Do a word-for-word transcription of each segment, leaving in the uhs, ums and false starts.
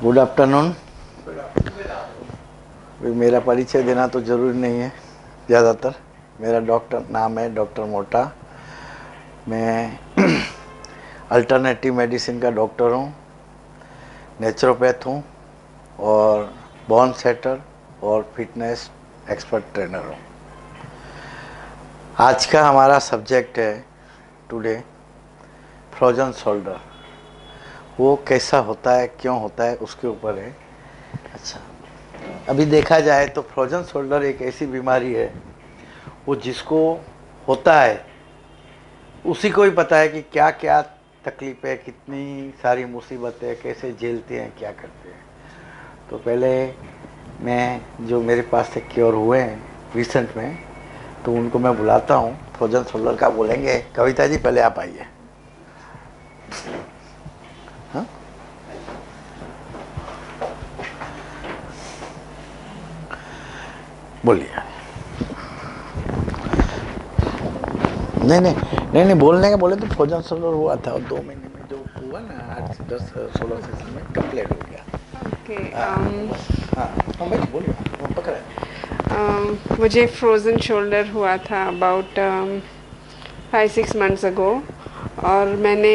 Good afternoon. मेरा परिचय देना तो ज़रूरी नहीं है ज़्यादातर। मेरा डॉक्टर नाम है डॉक्टर मोटा। मैं अल्टरनेटिव मेडिसिन का डॉक्टर हूँ, नेचुरोपैथ हूँ और बोन सेटर और फिटनेस एक्सपर्ट ट्रेनर हूँ। आज का हमारा सब्जेक्ट है टुडे फ्रोजन शोल्डर। वो कैसा होता है, क्यों होता है, उसके ऊपर है। अच्छा, अभी देखा जाए तो फ्रोजन शोल्डर एक ऐसी बीमारी है, वो जिसको होता है उसी को ही पता है कि क्या क्या तकलीफ है, कितनी सारी मुसीबतें, कैसे झेलते हैं, क्या करते हैं। तो पहले मैं जो मेरे पास से क्योर हुए हैं रिसेंट में, तो उनको मैं बुलाता हूँ। फ्रोजन शोल्डर का बोलेंगे। कविता जी पहले आप आइए। हाँ, बोलिए। नहीं नहीं नहीं नहीं बोलने का बोले तो फ्रोजन शोल्डर हुआ था, और दो महीने में जो हुआ ना, आठ दस सोलह सेशन में कंप्लीट हो गया। ओके, हाँ हाँ भाई बोलिए, पकड़ा है। मुझे फ्रोज़न शोल्डर हुआ था about five six months ago, और मैंने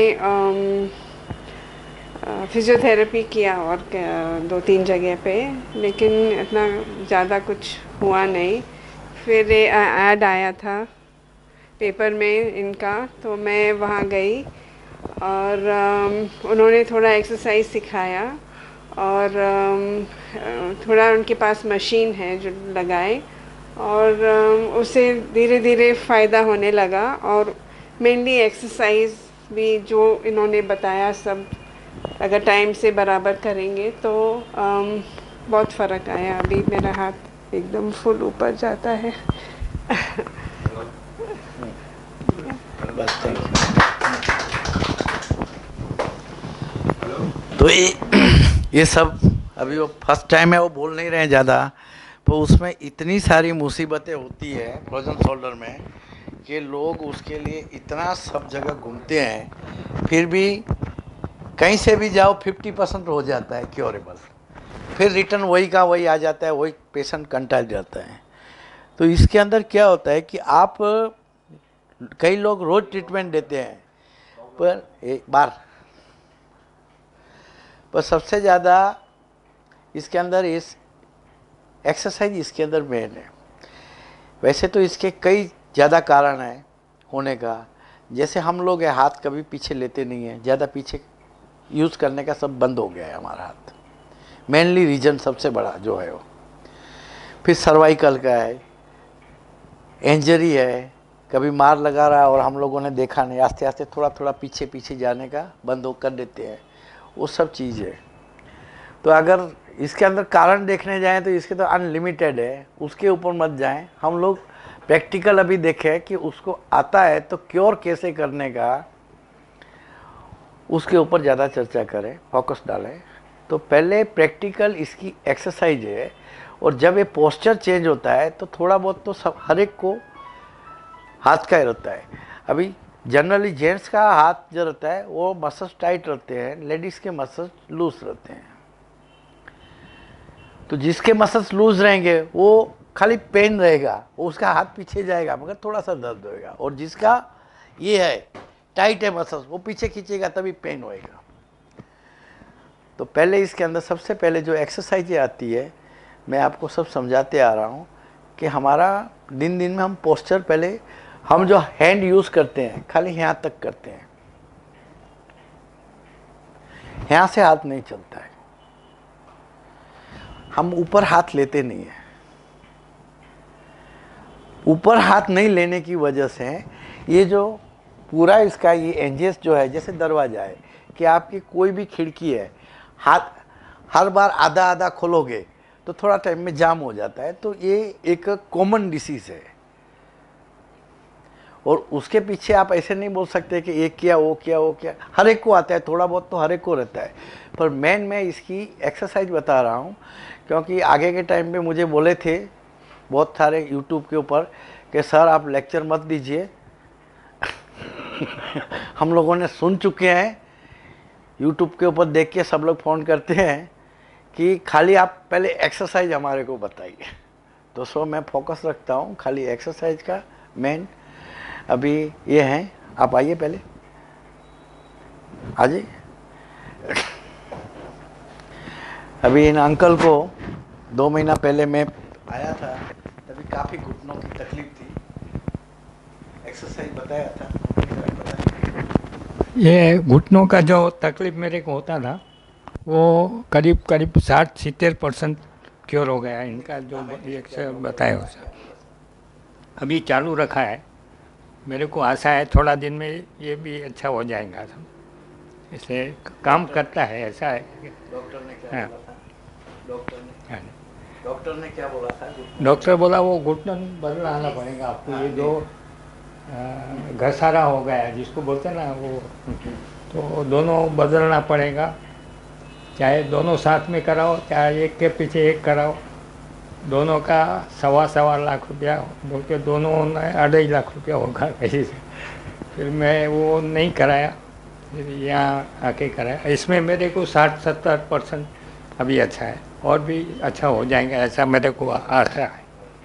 फिज़ियोथेरेपी किया और क्या- दो तीन जगह पे, लेकिन इतना ज़्यादा कुछ हुआ नहीं। फिर ऐड आया था पेपर में इनका, तो मैं वहाँ गई और um, उन्होंने थोड़ा एक्सरसाइज सिखाया, और um, थोड़ा उनके पास मशीन है जो लगाए, और um, उससे धीरे धीरे फ़ायदा होने लगा। और मेनली एक्सरसाइज भी जो इन्होंने बताया, सब अगर टाइम से बराबर करेंगे तो um, बहुत फ़र्क आया। अभी मेरा हाथ एकदम फुल ऊपर जाता है। बस थैंक यू। तो ये ये सब अभी वो फर्स्ट टाइम है, वो बोल नहीं रहे हैं ज़्यादा, तो उसमें इतनी सारी मुसीबतें होती है फ्रोजन शोल्डर में कि लोग उसके लिए इतना सब जगह घूमते हैं, फिर भी कहीं से भी जाओ फिफ्टी परसेंट हो जाता है क्योरेबल, फिर रिटर्न वही का वही आ जाता है, वही पेशेंट कंटाल जाता है। तो इसके अंदर क्या होता है कि आप, कई लोग रोज ट्रीटमेंट देते हैं, पर एक बार पर सबसे ज़्यादा इसके अंदर इस एक्सरसाइज इसके अंदर मेन है। वैसे तो इसके कई ज़्यादा कारण हैं होने का। जैसे हम लोग है, हाथ कभी पीछे लेते नहीं हैं, ज़्यादा पीछे यूज़ करने का सब बंद हो गया है हमारा हाथ। मेनली रीजन सबसे बड़ा जो है वो। फिर सर्वाइकल का है, इंजरी है, कभी मार लगा रहा है और हम लोगों ने देखा नहीं, आस्ते आस्ते थोड़ा थोड़ा पीछे पीछे जाने का बंद हो कर देते हैं, वो सब चीज़ है। तो अगर इसके अंदर कारण देखने जाएं तो इसके तो अनलिमिटेड है, उसके ऊपर मत जाएं। हम लोग प्रैक्टिकल अभी देखें कि उसको आता है तो क्योर कैसे करने का, उसके ऊपर ज़्यादा चर्चा करें, फोकस डालें। तो पहले प्रैक्टिकल इसकी एक्सरसाइज है, और जब ये पोस्चर चेंज होता है तो थोड़ा बहुत तो सब हर एक को हाथ का ही रहता है। अभी जनरली जेंट्स का हाथ जो रहता है वो मसल्स टाइट रहते हैं, लेडीज़ के मसल्स लूज रहते हैं। तो जिसके मसल्स लूज रहेंगे वो खाली पेन रहेगा, वो उसका हाथ पीछे जाएगा मगर थोड़ा सा दर्द होएगा, और जिसका ये है टाइट है मसल्स, वो पीछे खींचेगा तभी पेन होएगा। तो पहले इसके अंदर सबसे पहले जो एक्सरसाइज आती है, मैं आपको सब समझाते आ रहा हूँ कि हमारा दिन दिन में हम पोस्चर, पहले हम जो हैंड यूज़ करते हैं खाली यहाँ तक करते हैं, यहाँ से हाथ नहीं चलता है, हम ऊपर हाथ लेते नहीं हैं। ऊपर हाथ नहीं लेने की वजह से ये जो पूरा इसका ये एंजेस जो है, जैसे दरवाजा है कि आपकी कोई भी खिड़की है, हाथ हर बार आधा आधा खोलोगे तो थोड़ा टाइम में जाम हो जाता है। तो ये एक कॉमन डिसीज़ है, और उसके पीछे आप ऐसे नहीं बोल सकते कि ये किया वो किया वो किया, हर एक को आता है, थोड़ा बहुत तो हर एक को रहता है। पर मेन मैं इसकी एक्सरसाइज बता रहा हूँ, क्योंकि आगे के टाइम पे मुझे बोले थे बहुत सारे यूट्यूब के ऊपर कि सर आप लेक्चर मत दीजिए। हम लोगों ने सुन चुके हैं, यूट्यूब के ऊपर देख के सब लोग फ़ोन करते हैं कि खाली आप पहले एक्सरसाइज हमारे को बताइए। तो सो मैं फोकस रखता हूँ खाली एक्सरसाइज का मेन। अभी ये हैं, आप आइए पहले, आ जाइए। अभी इन अंकल को दो महीना पहले मैं आया था, तभी काफ़ी घुटनों की तकलीफ थी, एक्सरसाइज बताया था। ये घुटनों का जो तकलीफ मेरे को होता था वो करीब करीब साठ सितर परसेंट क्योर हो गया इनका, जो एक्सरसाइज बताया उसका अभी चालू रखा है। मेरे को आशा है थोड़ा दिन में ये भी अच्छा हो जाएगा सब, इसलिए काम करता है, ऐसा है। डॉक्टर ने क्या हाँ। बोला था? डॉक्टर ने हाँ। डॉक्टर ने क्या बोला था? डॉक्टर बोला वो घुटन बदलाना पड़ेगा आपको, ये जो घसारा हो गया है जिसको बोलते हैं ना वो, तो दोनों बदलना पड़ेगा। चाहे दोनों साथ में कराओ, चाहे एक के पीछे एक कराओ, दोनों का सवा सवा लाख रुपया बोल के दोनों अढ़ाई लाख रुपया होगा कहीं से। फिर मैं वो नहीं कराया, फिर यहाँ आके कराया। इसमें मेरे को साठ सत्तर परसेंट अभी अच्छा है, और भी अच्छा हो जाएगा ऐसा मेरे को आशा है।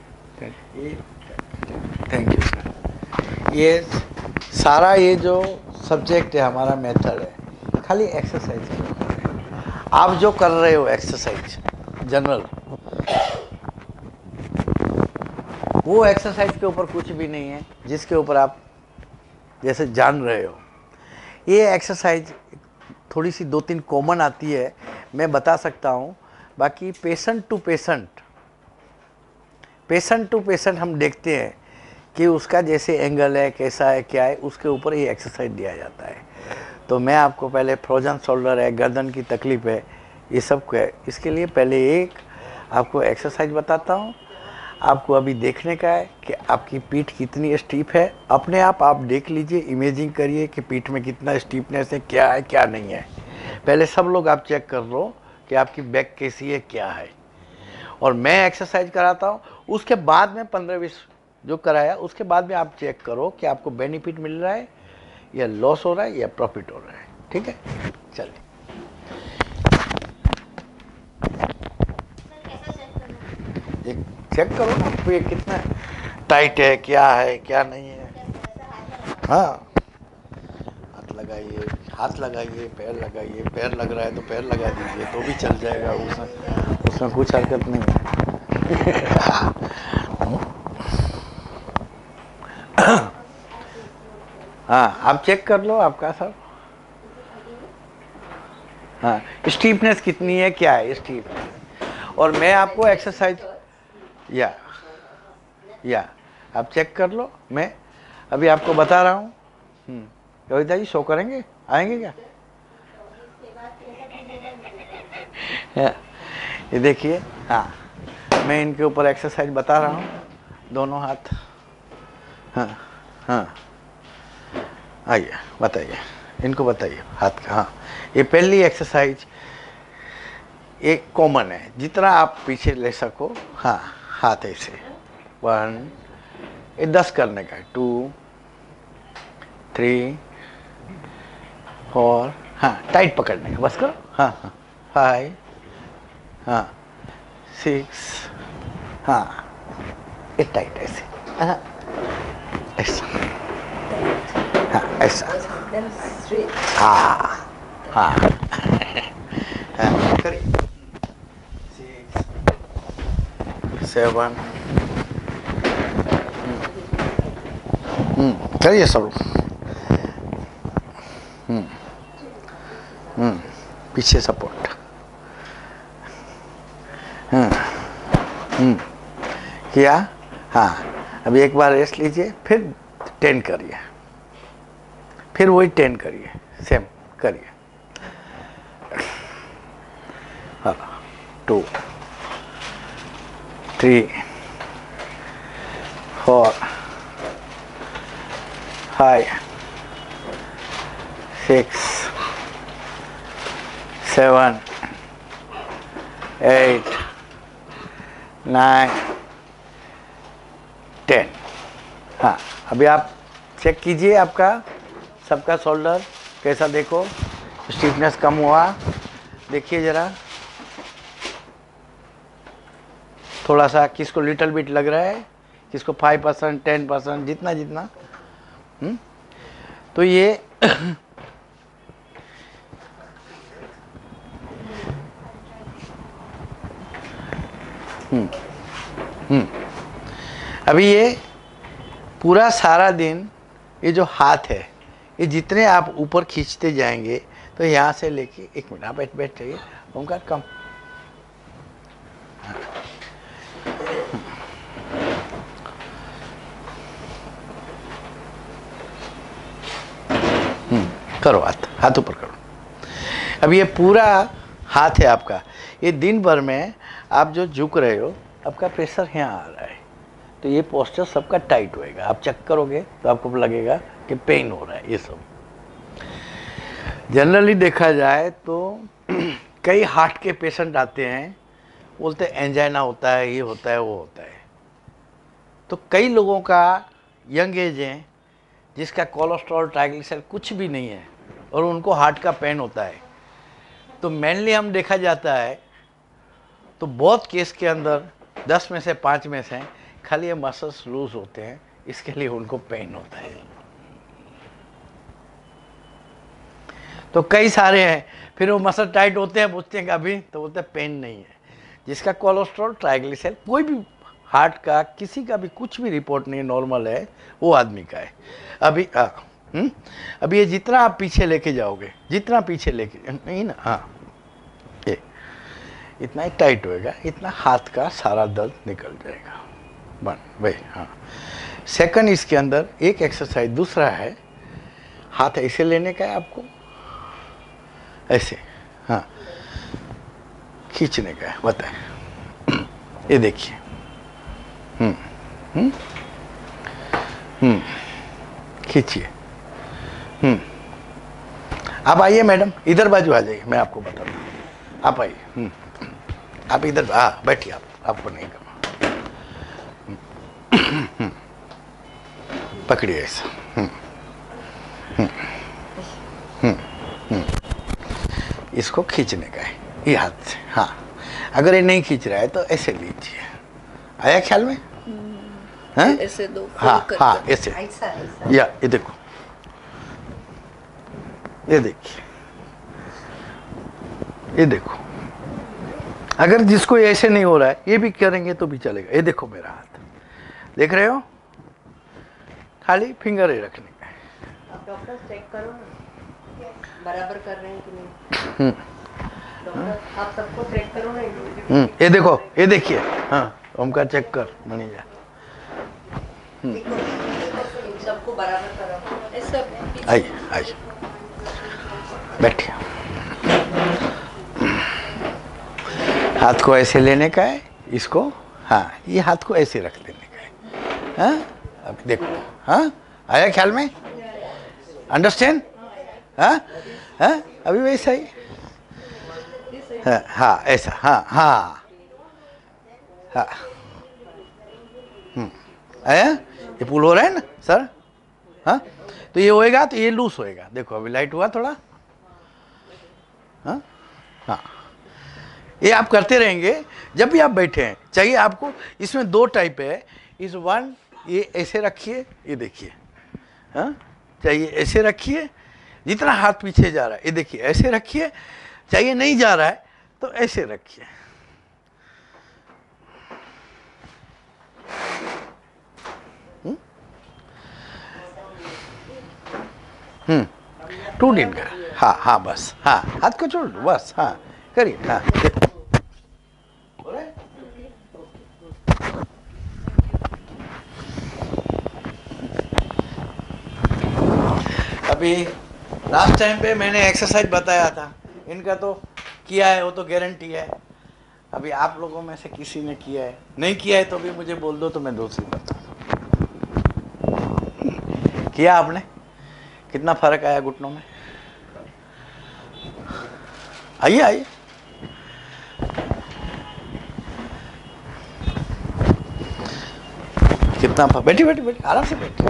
Thank you sir. ये सारा ये जो सब्जेक्ट है हमारा मेथड है, खाली एक्सरसाइज करो। आप जो कर रहे हो एक्सरसाइज जनरल, वो एक्सरसाइज के ऊपर कुछ भी नहीं है जिसके ऊपर आप जैसे जान रहे हो। ये एक्सरसाइज थोड़ी सी दो तीन कॉमन आती है, मैं बता सकता हूँ। बाकी patient to patient patient to patient हम देखते हैं कि उसका जैसे एंगल है, कैसा है, क्या है, उसके ऊपर ये एक्सरसाइज दिया जाता है। तो मैं आपको पहले फ्रोजन शोल्डर है, गर्दन की तकलीफ़ है, ये सब है, इसके लिए पहले एक आपको एक्सरसाइज बताता हूँ। आपको अभी देखने का है कि आपकी पीठ कितनी स्टीप है। अपने आप आप देख लीजिए, इमेजिंग करिए कि पीठ में कितना स्टीपनेस है, क्या है क्या नहीं है। पहले सब लोग आप चेक कर लो कि आपकी बैक कैसी है, क्या है। और मैं एक्सरसाइज कराता हूँ, उसके बाद में पंद्रह बीस जो कराया, उसके बाद में आप चेक करो कि आपको बेनिफिट मिल रहा है या लॉस हो रहा है या प्रॉफिट हो रहा है। ठीक है, चलिए। एक चेक करो ना, ये कितना टाइट है, क्या है क्या नहीं है। हाँ, हाथ लगाइए, हाथ लगाइए, पैर लगाइए, पैर लग रहा है तो पैर लगा दीजिए तो भी चल जाएगा, उसमें उसमें कुछ हरकत नहीं है। हाँ, आप चेक कर लो आपका सब। हाँ, स्टीफनेस कितनी है, क्या है स्टीफनेस। और मैं आपको एक्सरसाइज या या आप चेक कर लो, मैं अभी आपको बता रहा हूँ। कविता जी शो करेंगे, आएंगे क्या? ये देखिए, हाँ, मैं इनके ऊपर एक्सरसाइज बता रहा हूँ, दोनों हाथ। हाँ हाँ, आइए बताइए, इनको बताइए हाथ का। हाँ, ये पहली एक्सरसाइज एक कॉमन है, जितना आप पीछे ले सको। हाँ, हाथ ऐसे, वन, ये दस करने का है, टू, थ्री, फोर, हाँ, टाइट पकड़ने का, बस करो। हाँ हाँ, फाइव, हाँ, सिक्स, हाँ, ये टाइट ऐसे, हाँ, ऐसा, हाँ, ऐसा, हाँ हाँ, हाँ, करिए। सिक्स, सेवन, हम्म, करिए सब। हम्म हम्म पीछे सपोर्ट। हम्म हम्म किया। हाँ, अभी एक बार रेस्ट लीजिए, फिर टेन करिए, फिर वही टेन करिए, सेम करिए। हाँ, two, three, four, five, six, seven, eight, nine, ten. हाँ, अभी आप चेक कीजिए आपका सबका शोल्डर कैसा, देखो स्टीफनेस कम हुआ, देखिए ज़रा। थोड़ा सा, किसको लिटिल बिट लग रहा है, किसको फाइव परसेंट टेन परसेंट जितना जितना। हुँ? तो ये हुँ, हुँ। अभी ये पूरा सारा दिन ये जो हाथ है, ये जितने आप ऊपर खींचते जाएंगे तो यहाँ से लेके, एक मिनट आप बैठ बैठ जाइए ओमकार, कम। करो हाथ, हाथ ऊपर करो। अब ये पूरा हाथ है आपका, ये दिन भर में आप जो झुक रहे हो, आपका प्रेशर यहाँ आ रहा है, तो ये पोस्चर सबका टाइट होएगा। आप चेक करोगे तो आपको लगेगा कि पेन हो रहा है। ये सब जनरली देखा जाए तो कई हार्ट के पेशेंट आते हैं, बोलते हैं एंजाइना होता है, ये होता है, वो होता है। तो कई लोगों का यंग एज है जिसका कोलेस्ट्रॉल ट्राइग्लिसराइड कुछ भी नहीं है और उनको हार्ट का पेन होता है। तो मेनली हम देखा जाता है तो बहुत केस के अंदर दस में से पाँच में से खाली ये मसल्स लूज होते हैं, इसके लिए उनको पेन होता है। तो कई सारे हैं, फिर वो मसल टाइट होते हैं, पूछते हैं कि अभी, तो बोलते हैं पेन नहीं है। जिसका कोलेस्ट्रॉल ट्राइग्लिसराइड कोई भी हार्ट का किसी का भी कुछ भी रिपोर्ट नहीं नॉर्मल है, वो आदमी का है। अभी आ, हुँ? अभी ये जितना आप पीछे लेके जाओगे, जितना पीछे लेके नहीं ना, हाँ ये इतना ही टाइट होएगा, इतना हाथ का सारा दर्द निकल जाएगा। बन भाई, हाँ। सेकंड इसके अंदर एक एक्सरसाइज दूसरा है, हाथ ऐसे लेने का है आपको, ऐसे, हाँ, खींचने का है। बताए, ये देखिए, हम्म हम्म हम्म खींचिए। हम्म आप आइए मैडम, इधर बाजू आ जाइए, मैं आपको बताता हूँ। आप आइए, हम्म आप इधर, हाँ बैठिए, आप आपको नहीं करना। पकड़िए ऐसा, हम्म हम्म हम्म हम्म इसको खींचने का है, ये हाथ से। हाँ, अगर ये नहीं खींच रहा है तो ऐसे लीजिए। आया ख्याल में? हाँ ऐसे दो, हाँ हाँ ऐसे, या ये देखो, ये देखिए, ये देखो। अगर जिसको ऐसे नहीं हो रहा है, ये भी करेंगे तो भी चलेगा। ये देखो मेरा हाथ, देख रहे हो? खाली फिंगर ही रखने का है। आप डॉक्टर चेक करो बराबर कर रहे हैं कि नहीं। डॉक्टर आप सबको चेक करो ना। हम्म ये देखो, ये देखिए, हाँ ओमकार चेक कर मनीजा। सबको बराबर करो, ऐसा। आइए आइए, बैठिए। हाथ को ऐसे लेने का है, इसको, हाँ ये हाथ को ऐसे रख देने का है। हाँ अब देखो, हाँ आया ख्याल में? अंडरस्टैंड? हाँ हाँ अभी वैसा ही, हाँ हाँ ऐसा, हाँ हाँ हाँ, हम्म आया? ये पुल हो रहा है ना सर? हाँ तो ये होएगा तो ये लूज होएगा। देखो अभी लाइट हुआ थोड़ा, हाँ हाँ ये आप करते रहेंगे जब भी आप बैठे हैं। चाहिए आपको, इसमें दो टाइप है। इस वन, ये ऐसे रखिए, ये देखिए, हाँ चाहिए ऐसे रखिए, जितना हाथ पीछे जा रहा है, ये देखिए ऐसे रखिए। चाहिए नहीं जा रहा है तो ऐसे रखिए। हम्म टू दिन का, हाँ हाँ बस, हाँ हाथ को छोड़ दो बस, हाँ करिए, हाँ अभी लास्ट टाइम पे मैंने एक्सरसाइज बताया था, इनका तो किया है, वो तो गारंटी है। अभी आप लोगों में से किसी ने किया है, नहीं किया है तो भी मुझे बोल दो तो मैं दूसरी बता दूं। किया आपने? कितना फर्क आया घुटनों में? आइए आइए, कितना फर्क? बैठी बैठी बैठी, आराम से बैठी।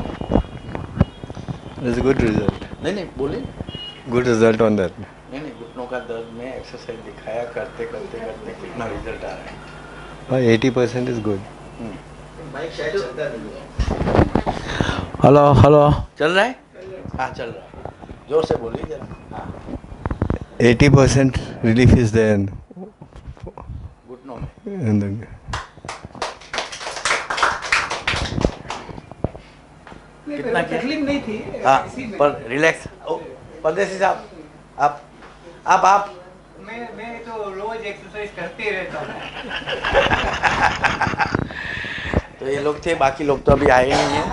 There's a good result. नहीं नहीं बोलिए। Good result on that. नहीं नहीं, घुटनों का दर्द में एक्सरसाइज दिखाया, करते करते करते कितना रिजल्ट आ रहा है। eighty percent is good. Hello hello चल रहा है? हाँ चल रहा है, जोर से बोलिए जरा। हाँ eighty percent relief is there. घुटनों में And then, कितना क्या? तकलीफ नहीं थी। हाँ इसी में। पर रिलैक्स। ओ परदेसी साहब आप आप आप मैं मैं तो रोज एक्सरसाइज करते ही रहता हूँ। तो ये लोग थे, बाकी लोग तो अभी आए नहीं हैं।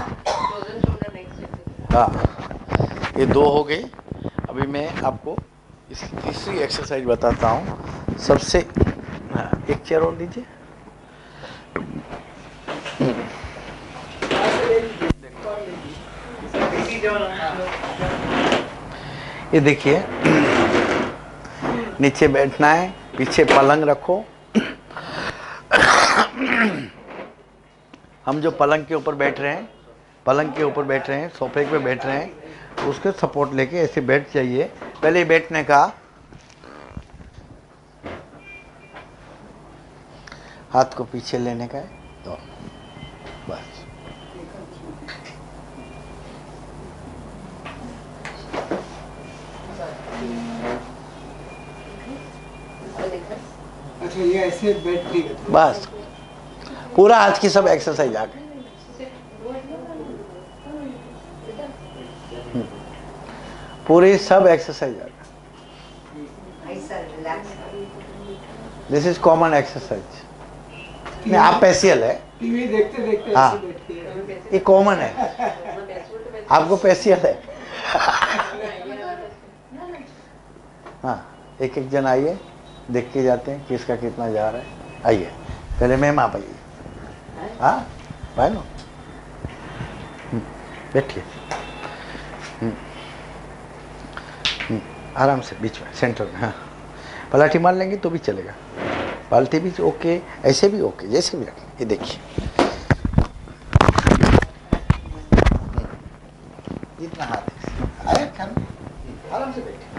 हाँ ये दो हो गई। अभी मैं आपको इसकी तीसरी एक्सरसाइज बताता हूँ। सबसे हाँ एक चेयर और दीजिए। ये देखिए, नीचे बैठना है, पीछे पलंग रखो। हम जो पलंग के ऊपर बैठ रहे हैं, पलंग के ऊपर बैठ रहे हैं, सोफे पे बैठ रहे हैं, उसके सपोर्ट लेके ऐसे बैठ जाइए। पहले बैठने का हाथ को पीछे लेने का है, तो बस। अच्छा ये ऐसे बैठ के बस पूरा आज की सब एक्सरसाइज आ गई। पूरी सब एक्सरसाइज आ गई। This is common exercise. नहीं आप पेशियल है, टीवी देखते देखते हाँ। ऐसे बैठ के। ये कॉमन है, आपको पेशियल है। हाँ एक एक जन आइए, देख के जाते हैं किसका कितना जा रहा है। आइए पहले मैम आप आइए। हाँ भाई नो बैठिए, आराम से बीच में सेंटर में। हाँ पलाठी मार लेंगे तो भी चलेगा, बाल्टी भी ओके, ऐसे भी ओके, जैसे भी रखें। ये देखिए इतना हाथ है, अरे आराम से बैठिए।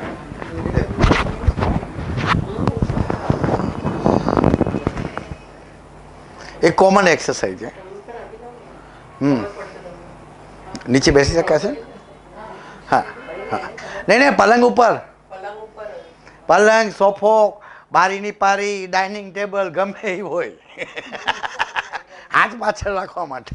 एक कॉमन एक्सरसाइज है। हम्म नीचे बैठी रखा है। हाँ हाँ नहीं नहीं पलंग ऊपर, पलंग सोफो બારીની પારી ડાઇનિંગ ટેબલ ગમે એ હોય, હાથ પાછળ રાખવા માટે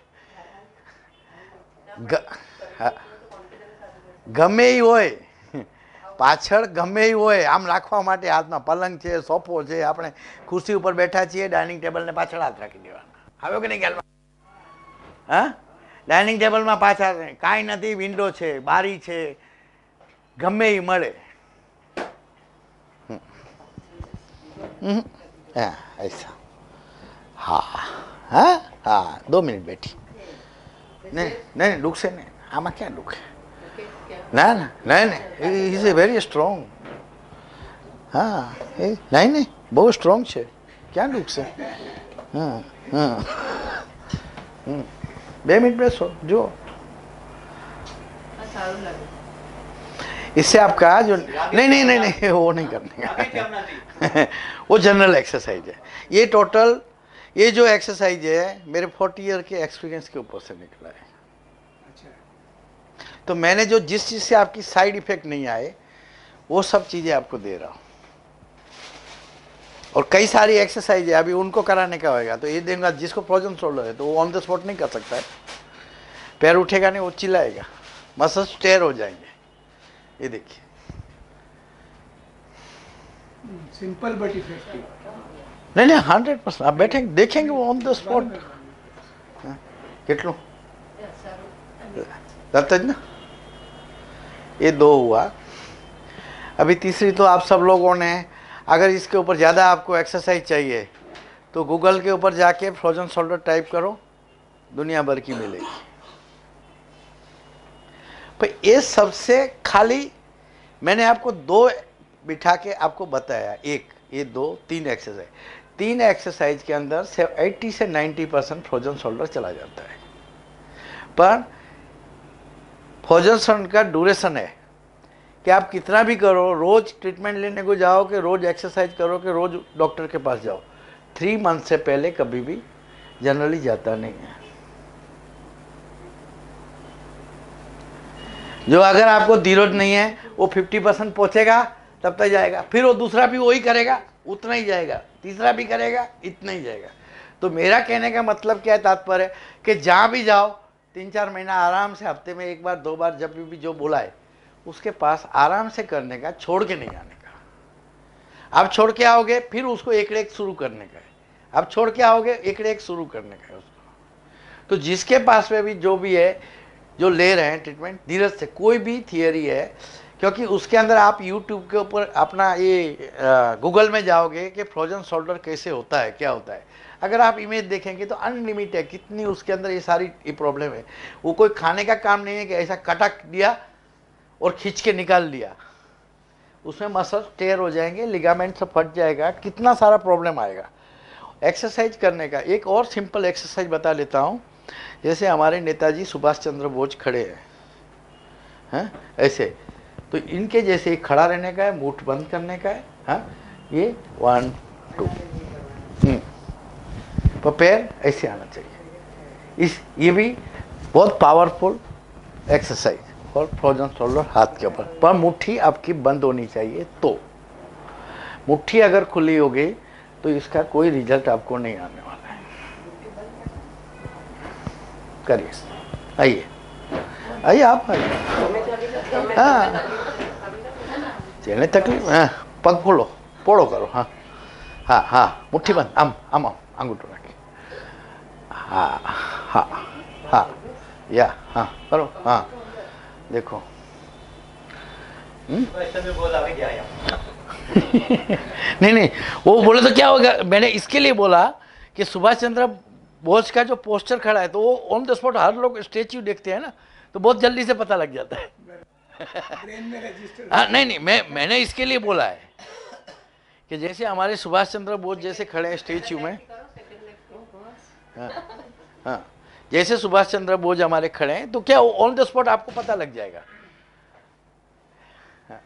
ગમે એ હોય, પાછળ ગમે એ હોય આમ રાખવા માટે હાથમાં પલંગ છે, સોફો છે, આપણે ખુરશી ઉપર બેઠા છીએ, ડાઇનિંગ ટેબલને પાછળ હાથ રાખી દેવાના। આવ્યો કે નહીં ખ્યાલમાં? હા ડાઇનિંગ ટેબલમાં પાછળ કાંઈ નથી, વિન્ડો છે, બારી છે, ગમે એ મળે। हाँ ऐसा। हाँ हाँ हाँ दो मिनट बैठी। नहीं नहीं दुख से नहीं, आमा क्या दुख है? ना ना नहीं नहीं इज ए वेरी स्ट्रॉन्ग। हाँ नहीं नहीं बहुत स्ट्रॉन्ग है, क्या दुख से? हाँ हाँ बे मिनट बैठो जो, इससे आपका जो नहीं नहीं नहीं नहीं वो नहीं करने का, वो जनरल एक्सरसाइज है। ये टोटल ये जो एक्सरसाइज है मेरे फोर्टी ईयर के एक्सपीरियंस के ऊपर से निकला है। तो मैंने जो जिस चीज़ से आपकी साइड इफेक्ट नहीं आए वो सब चीज़ें आपको दे रहा हूँ। और कई सारी एक्सरसाइज है अभी उनको कराने का होगा, तो ये देगा जिसको फ्रोजन शोल्डर है तो वो ऑन द स्पॉट नहीं कर सकता है, पैर उठेगा नहीं, वो चिल्लाएगा, मसल्स टेयर हो जाएंगे। ये देखिए सिंपल बट इफेक्टिव। नहीं नहीं हंड्रेड परसेंट आप बैठेंगे देखेंगे वो ऑन द स्पॉट कितनों लगता है ना। ये दो हुआ। अभी तीसरी तो आप सब लोगों ने, अगर इसके ऊपर ज़्यादा आपको एक्सरसाइज चाहिए तो गूगल के ऊपर जाके फ्रोजन शोल्डर टाइप करो, दुनिया भर की मिलेगी। पर ये सबसे खाली मैंने आपको दो बिठा के आपको बताया, एक ये दो तीन एक्सरसाइज, तीन एक्सरसाइज के अंदर से अस्सी से नब्बे परसेंट फ्रोजन शोल्डर चला जाता है। पर फ्रोजन शोल्डर का ड्यूरेशन है कि आप कितना भी करो, रोज ट्रीटमेंट लेने को जाओ कि रोज एक्सरसाइज करो कि रोज डॉक्टर के पास जाओ, थ्री मंथ से पहले कभी भी जनरली जाता नहीं है। जो अगर आपको धीरज नहीं है वो फिफ्टी परसेंट पहुंचेगा तब तक जाएगा, फिर वो दूसरा भी वही करेगा उतना ही जाएगा, तीसरा भी करेगा इतना ही जाएगा। तो मेरा कहने का मतलब क्या है, तात्पर्य है कि जहाँ भी जाओ तीन चार महीना आराम से, हफ्ते में एक बार दो बार जब भी जो बोला है उसके पास आराम से करने का, छोड़ के नहीं आने का। आप छोड़ के आओगे फिर उसको एक एक शुरू करने का है, आप छोड़ के आओगे एक एक शुरू करने का है उसको। तो जिसके पास में भी जो भी है जो ले रहे हैं ट्रीटमेंट, धीरज से, कोई भी थियरी है, क्योंकि उसके अंदर आप यूट्यूब के ऊपर अपना ये गूगल में जाओगे कि फ्रोजन शोल्डर कैसे होता है, क्या होता है, अगर आप इमेज देखेंगे तो अनलिमिटेड है कितनी उसके अंदर ये सारी ये प्रॉब्लम है। वो कोई खाने का काम नहीं है कि ऐसा कटक दिया और खींच के निकाल लिया, उसमें मसल टेयर हो जाएंगे, लिगामेंट से फट जाएगा, कितना सारा प्रॉब्लम आएगा। एक्सरसाइज करने का एक और सिंपल एक्सरसाइज बता लेता हूँ। जैसे हमारे नेताजी सुभाष चंद्र बोस खड़े हैं, हैं ऐसे, तो इनके जैसे खड़ा रहने का है, मुठ बंद करने का है, हाँ ये वन टू, तो पैर ऐसे आना चाहिए। इस ये भी बहुत पावरफुल एक्सरसाइज और फ्रोजन शोल्डर हाथ के ऊपर, पर मुट्ठी आपकी बंद होनी चाहिए। तो मुट्ठी अगर खुली होगी तो इसका कोई रिजल्ट आपको नहीं आने वाला है। करिए, आइए आइए आप आइए। हाँ चलने तकलीफ, हाँ पग खोलो, पोड़ो करो, हाँ हाँ हाँ मुट्ठी बंद, आम आम आम अंगूठो रखी, हाँ हाँ हाँ या हाँ करो, हाँ देखो। नहीं नहीं वो बोले तो क्या होगा, मैंने इसके लिए बोला कि सुभाष चंद्र बोस का जो पोस्टर खड़ा है तो वो ऑन द स्पॉट हर लोग स्टेच्यू देखते हैं ना, तो बहुत जल्दी से पता लग जाता है। हाँ नहीं नहीं मैं मैंने इसके लिए बोला है कि जैसे हमारे सुभाष चंद्र बोस जैसे खड़े हैं स्टेच्यू में, हाँ हाँ जैसे सुभाष चंद्र बोस हमारे खड़े हैं तो क्या ऑन द स्पॉट आपको पता लग जाएगा। हाँ।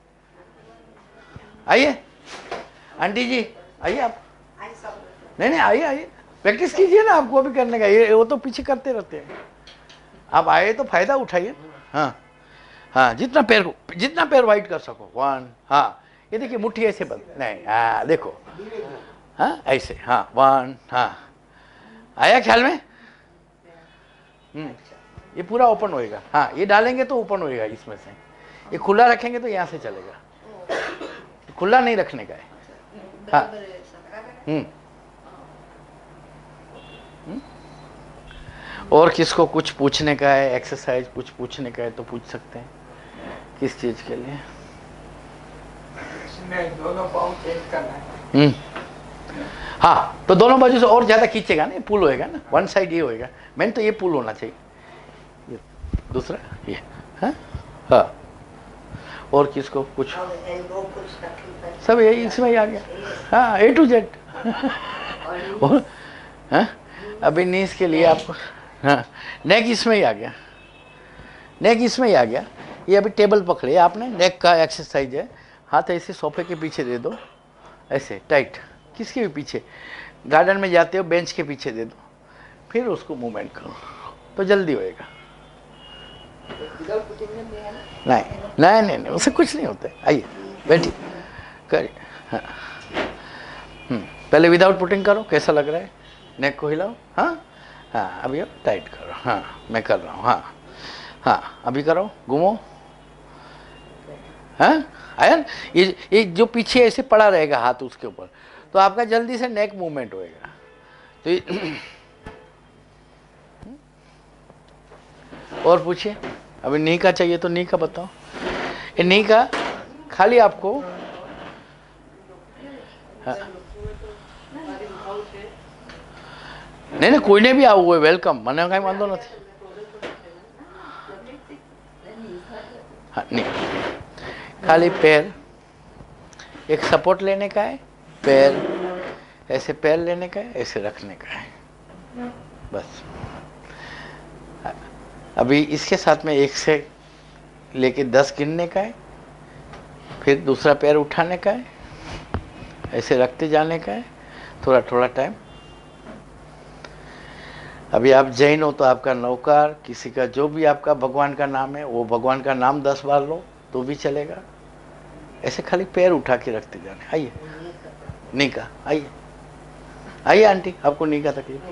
आइए आंटी जी, आइए आप, नहीं नहीं आइए आइए, प्रैक्टिस कीजिए ना, आपको भी करने का, ये वो तो पीछे करते रहते हैं, आप आए तो फायदा उठाइए। हाँ हाँ जितना पैर जितना पैर वाइट कर सको, वन, हाँ ये देखिए मुट्ठी ऐसे बंद, नहीं हाँ देखो, हाँ ऐसे, हाँ वन, हाँ आया ख्याल में। हम्म ये पूरा ओपन होएगा, हाँ ये डालेंगे तो ओपन होएगा इसमें से, ये खुला रखेंगे तो यहाँ से चलेगा, खुला नहीं रखने का है। हाँ हम्म और किसको कुछ पूछने का है, एक्सरसाइज कुछ पूछने का है तो पूछ सकते हैं। किस चीज के लिए? दोनों पाँव चेंज करना है। हम्म हाँ तो दोनों बाजू से और ज्यादा खींचेगा ना, पुल होएगा ना, वन साइड ये होएगा, मैंने तो ये पुल होना चाहिए, ये दूसरा ये, हाँ हाँ और किसको कुछ, सब यही इसमें ही आ गया, हाँ ए टू जेड। और हाँ अभी नीज के लिए आपको, हाँ नेक इसमें ही आ गया, नेक इसमें ही आ गया। ये अभी टेबल पकड़े आपने, नेक का एक्सरसाइज है, हाथ ऐसे सोफे के पीछे दे दो, ऐसे टाइट, किसके भी पीछे, गार्डन में जाते हो बेंच के पीछे दे दो, फिर उसको मूवमेंट करो तो जल्दी होएगा। नहीं नहीं नहीं नहीं उससे कुछ नहीं होता है। आइए बैठिए करिए, हाँ हम्म पहले विदाउट पुटिंग करो, कैसा लग रहा है, नेक को हिलाओ, हाँ हाँ अभी अब टाइट करो, हाँ मैं कर रहा हूँ, हाँ हाँ अभी करो, घूमो, हाँ आया ना, ये ये जो पीछे ऐसे पड़ा रहेगा हाथ उसके ऊपर, तो आपका जल्दी से नेक मूवमेंट होएगा। तो ये और पूछिए, अभी नी का चाहिए तो नी का बताओ। ये नी का खाली आपको, हाँ नहीं नहीं कोई ने भी आવું હોય વેલકમ, મને કાંઈ વાંધો નથી। हाँ नहीं खाली पैर एक सपोर्ट लेने का है, पैर ऐसे पैर लेने का है, ऐसे रखने का है, बस। अभी इसके साथ में एक से लेके दस गिनने का है, फिर दूसरा पैर उठाने का है, ऐसे रखते जाने का है, थोड़ा थोड़ा टाइम। अभी आप जैन हो तो आपका नौकार, किसी का जो भी आपका भगवान का नाम है वो भगवान का नाम दस बार लो तो भी चलेगा। ऐसे खाली पैर उठा के रखते जाने। आइए नीका, आइए आइए आंटी, आपको नी का तकलीफ?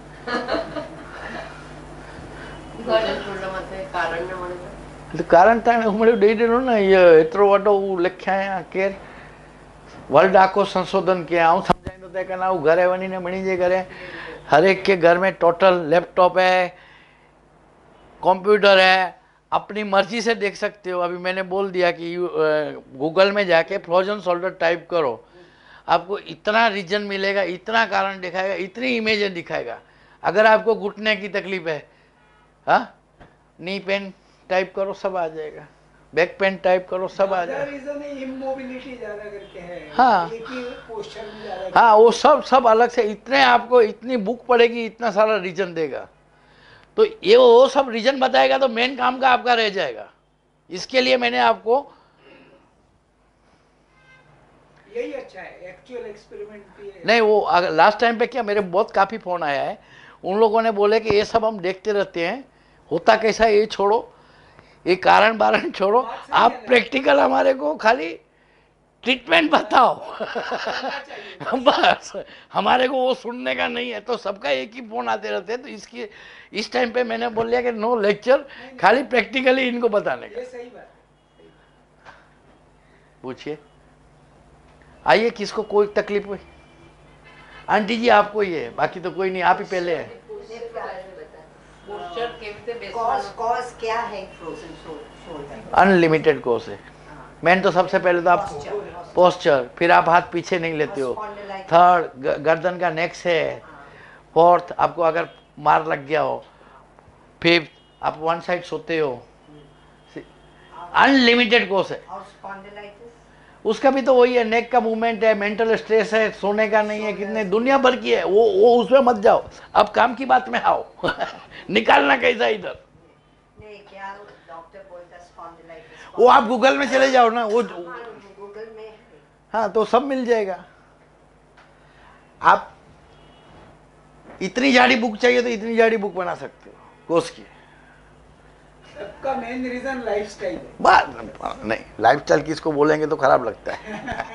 कारण था હું દઈ દેલો ને એતરો વાટો લખ્યા કેર वर्ल्ड आखो संशोधन किया हूँ समझाई तो कहना वो घरे वनी ने बनी जे घरे हर एक के घर में टोटल लैपटॉप है, कंप्यूटर है, अपनी मर्जी से देख सकते हो। अभी मैंने बोल दिया कि गूगल में जाके फ्रोजन शोल्डर टाइप करो, आपको इतना रीजन मिलेगा, इतना कारण दिखाएगा, इतनी इमेजें दिखाएगा। अगर आपको घुटने की तकलीफ है, हाँ, नी पेन टाइप करो सब आ जाएगा, बैक पेन टाइप करो सब आ जाएगा। इमोबिलिटी ज्यादा करके है, हाँ एक ही पोस्चर में ज्यादा। हाँ, वो सब सब अलग से इतने आपको इतनी बुक पड़ेगी, इतना सारा रीजन देगा, तो ये वो सब रीजन बताएगा तो मेन काम का आपका रह जाएगा। इसके लिए मैंने आपको यही अच्छा है, एक्चुअल एक्सपेरिमेंट भी है। नहीं, वो लास्ट टाइम पे क्या मेरे बहुत काफ़ी फ़ोन आया है, उन लोगों ने बोले कि ये सब हम देखते रहते हैं, होता कैसा है ये छोड़ो, ये कारण बारण छोड़ो, आप प्रैक्टिकल हमारे को खाली ट्रीटमेंट बताओ। बस हमारे को वो सुनने का नहीं है। तो सबका एक ही फ़ोन आते रहते हैं, तो इसकी इस टाइम पे मैंने बोल दिया कि नो लेक्चर, खाली प्रैक्टिकली इनको बताने का। ये सही बात है। पूछिए, आइए, किसको कोई तकलीफ हुई? आंटी जी आपको ही है, बाकी तो कोई नहीं, आप ही पहले है। कॉज कॉज क्या है फ्रोजन शोल्डर? अनलिमिटेड कोर्स है। मैंने तो सबसे पहले तो आप पोस्चर, फिर आप हाथ पीछे नहीं लेते हो, थर्ड गर्दन का नेक्स है, फोर्थ आपको अगर मार लग गया हो, फिफ्थ आप वन साइड सोते हो, अनलिमिटेड कोर्स है। उसका भी तो वही है, नेक का मूवमेंट है, मेंटल स्ट्रेस है, सोने का नहीं है, कितने दुनिया भर की है, वो वो उसमें मत जाओ, अब काम की बात में आओ। निकालना कैसा इधर? नहीं, क्या डॉक्टर बोलता स्पॉन्डिलाइटिस, वो आप गूगल में चले जाओ ना, वो गूगल में है। हाँ, तो सब मिल जाएगा। आप इतनी जाड़ी बुक चाहिए तो इतनी जाड़ी बुक बना सकते हो कोर्स की। सबका मेन रीजन लाइफस्टाइल है। बात नहीं, लाइफस्टाइल किसको बोलेंगे तो खराब लगता है।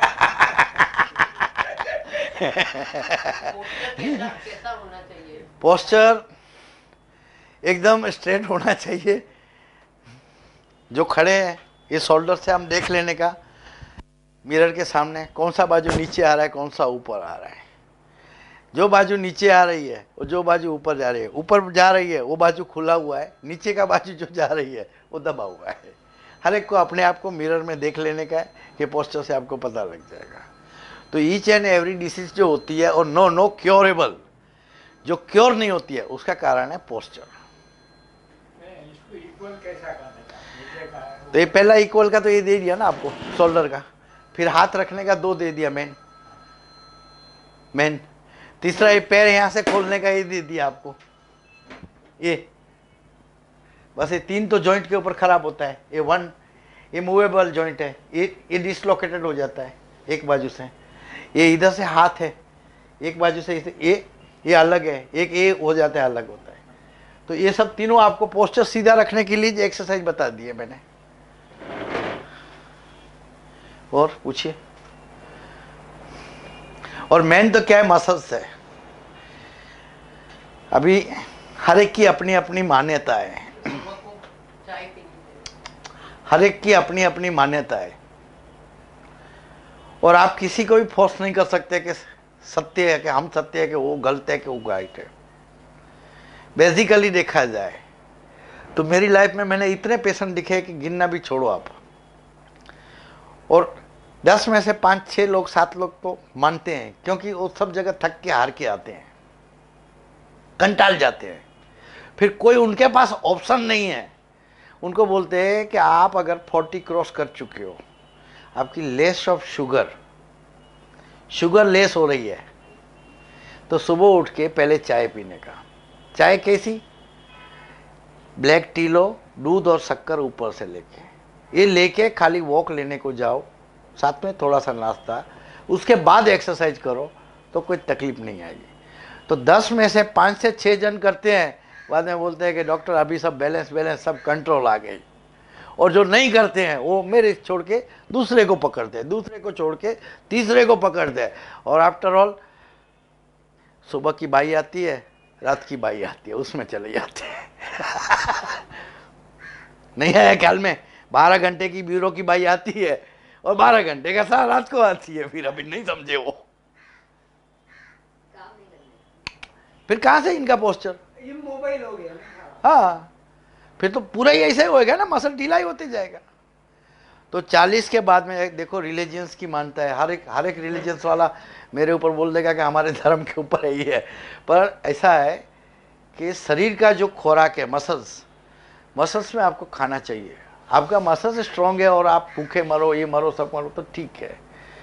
कैसा होना चाहिए? पोस्चर एकदम स्ट्रेट होना चाहिए। जो खड़े हैं, ये शोल्डर से हम देख लेने का, मिरर के सामने कौन सा बाजू नीचे आ रहा है, कौन सा ऊपर आ रहा है। जो बाजू नीचे आ रही है और जो बाजू ऊपर जा रही है, ऊपर जा रही है वो बाजू खुला हुआ है, नीचे का बाजू जो जा रही है वो दबा हुआ है। हर एक को अपने आप को मिरर में देख लेने का है, कि पोस्चर से आपको पता लग जाएगा। तो ईच एंड एवरी डिसीज जो होती है, और नो नो क्योरेबल, जो क्योर नहीं होती है, उसका कारण है पोस्चर। तो ये पहला इक्वल का तो ये दे दिया ना आपको, शोल्डर का, फिर हाथ रखने का दो दे दिया मेन मेन तीसरा ये पैर यहाँ से खोलने का ये दे दिया आपको, ये बस ये तीन तो जॉइंट के ऊपर खराब होता है। ये वन, ये मूवेबल जॉइंट है, ये ये डिसलोकेटेड हो जाता है एक बाजू से, ये इधर से हाथ है एक बाजू से, ये ये अलग है, एक ये हो जाता है, अलग होता है। तो ये सब तीनों आपको पोस्चर सीधा रखने के लिए एक्सरसाइज बता दी है मैंने। और पूछिए। और मेन तो क्या है, मसल्स है। अभी हर एक की अपनी अपनी मान्यता है, हर एक की अपनी अपनी मान्यता है, और आप किसी को भी फोर्स नहीं कर सकते कि सत्य है कि हम सत्य है कि वो गलत है कि वो राइट है। बेसिकली देखा जाए तो मेरी लाइफ में मैंने इतने पेशेंट दिखे कि गिनना भी छोड़ो आप, और दस में से पाँच छः लोग सात लोग तो मानते हैं, क्योंकि वो सब जगह थक के हार के आते हैं, कंटाल जाते हैं। फिर कोई उनके पास ऑप्शन नहीं है, उनको बोलते हैं कि आप अगर फोर्टी क्रॉस कर चुके हो, आपकी less off sugar sugar less हो रही है, तो सुबह उठ के पहले चाय पीने का। चाय कैसी? ब्लैक टी लो, दूध और शक्कर ऊपर से लेके, ये लेके खाली वॉक लेने को जाओ, साथ में थोड़ा सा नाश्ता, उसके बाद एक्सरसाइज करो, तो कोई तकलीफ नहीं आएगी। तो दस में से पाँच से छः जन करते हैं, बाद में बोलते हैं कि डॉक्टर अभी सब बैलेंस बैलेंस सब कंट्रोल आ गई। और जो नहीं करते हैं वो मेरे छोड़ के दूसरे को पकड़ते हैं, दूसरे को छोड़ के तीसरे को पकड़ते हैं, और आफ्टर ऑल सुबह की बाई आती है, रात की बाई आती है, उसमें चले जाते हैं। नहीं है ख्याल में? बारह घंटे की ब्यूरो की बाई आती है और बारह घंटे का सारा रात को आती है, फिर अभी नहीं समझे वो। फिर कहाँ से इनका पोस्चर? ये मोबाइल हो गया। हाँ, फिर तो पूरा ही ऐसे होएगा ना, मसल ढीला ही होते जाएगा। तो चालीस के बाद में देखो रिलीजियंस की मानता है, हर एक हर एक रिलीजियंस वाला मेरे ऊपर बोल देगा कि हमारे धर्म के ऊपर यही है, पर ऐसा है कि शरीर का जो खुराक है, मसल्स मसल्स में आपको खाना चाहिए। आपका मसल्स स्ट्रांग है और आप भूखे मरो, ये मरो, सब मरो तो ठीक है,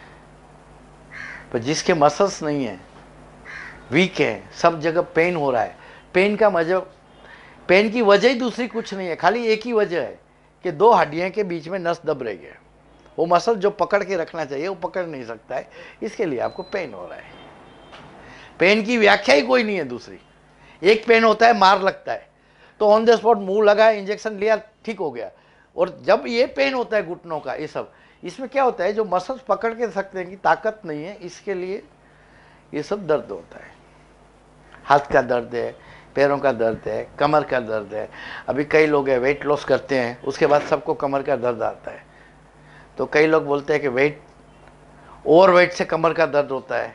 पर जिसके मसल्स नहीं है, वीक है, सब जगह पेन हो रहा है, पेन का मजा पेन की वजह ही दूसरी कुछ नहीं है, खाली एक ही वजह है कि दो हड्डियों के बीच में नस दब रही है। वो मसल जो पकड़ के रखना चाहिए वो पकड़ नहीं सकता है, इसके लिए आपको पेन हो रहा है। पेन की व्याख्या ही कोई नहीं है दूसरी। एक पेन होता है मार लगता है तो ऑन द स्पॉट मुंह लगाया, इंजेक्शन लिया, ठीक हो गया। और जब ये पेन होता है घुटनों का, ये सब इसमें क्या होता है, जो मसल्स पकड़ के सकते हैं कि ताकत नहीं है, इसके लिए ये सब दर्द होता है। हाथ का दर्द है, पैरों का दर्द है, कमर का दर्द है। अभी कई लोग हैं वेट लॉस करते हैं, उसके बाद सबको कमर का दर्द आता है। तो कई लोग बोलते हैं कि वेट ओवर वेट से कमर का दर्द होता है,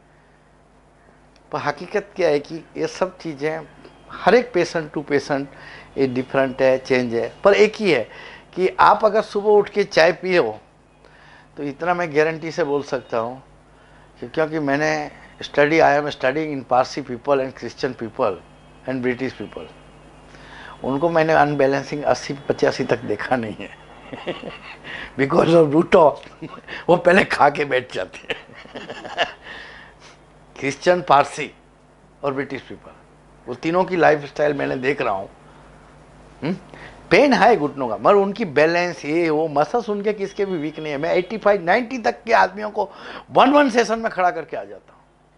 पर हकीकत क्या है कि ये सब चीज़ें हर एक पेशेंट टू पेशेंट ये डिफरेंट है, चेंज है। पर एक ही है कि आप अगर सुबह उठ के चाय पिए हो तो इतना मैं गारंटी से बोल सकता हूँ कि, क्योंकि मैंने study I am studying in Parsi people and Christian people and British people, उनको मैंने अनबैलेंसिंग अस्सी पचासी तक देखा नहीं है। बिकॉज ऑफ रूट ऑफ वो पहले खा के बैठ जाते हैं। क्रिश्चियन, पारसी और ब्रिटिश पीपल, वो तीनों की लाइफ स्टाइल मैंने देख रहा हूँ। पेन है घुटनों का, मगर उनकी बैलेंस ये वो मसल्स उनके किसके भी वीक नहीं है। मैं पचासी नब्बे तक के आदमियों को वन वन सेशन में खड़ा करके आ जाता हूँ।